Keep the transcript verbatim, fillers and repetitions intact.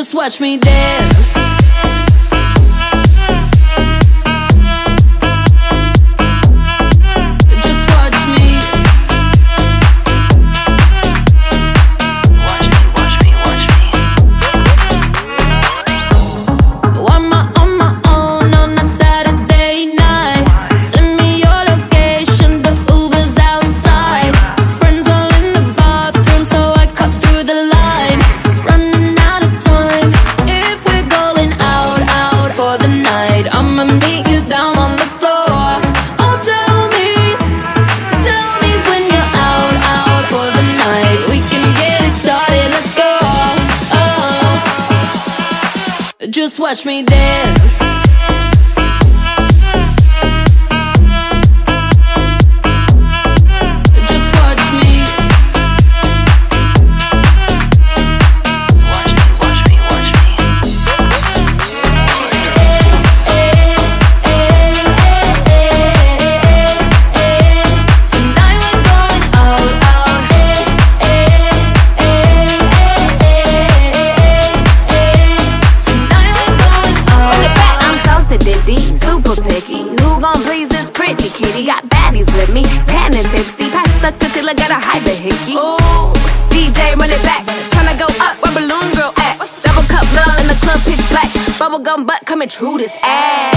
Just watch me dance. Just watch me. Watch me, watch me, watch me. I'm on my own on a Saturday night. Send me your location, the Uber's outside. Friends all in the bathroom, so I cut through the line. Running out of time. If we're going out, out for the night, I'ma meet you down on the floor. Oh, tell me, tell me when you're out, out for the night. We can get it started, let's go. Oh, just watch me dance. Just watch me. Watch me, watch me, watch me. Tonight we're going out, out. Tonight we're going out, In the back, out. I'm so sedity, super picky. Who gon' please this pretty kitty? Got baddies with me, tan and tipsy. Pass the concealer, gotta hide the hickey. Ooh, D J run it back, tryna go up where Balloon Girl at. Double cup love in the club, pitch black. Bubblegum butt coming true this ass.